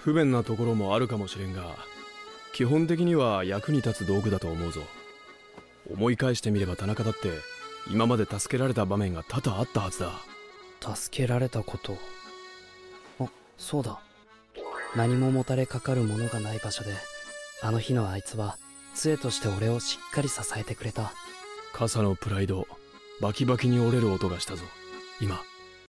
不便なところもあるかもしれんが、基本的には役に立つ道具だと思うぞ。思い返してみれば田中だって今まで助けられた場面が多々あったはずだ。 助けられたこと。あ、そうだ。何ももたれかかるものがない場所で、あの日のあいつは杖として俺をしっかり支えてくれた。 傘のプライド、バキバキに折れる音がしたぞ今。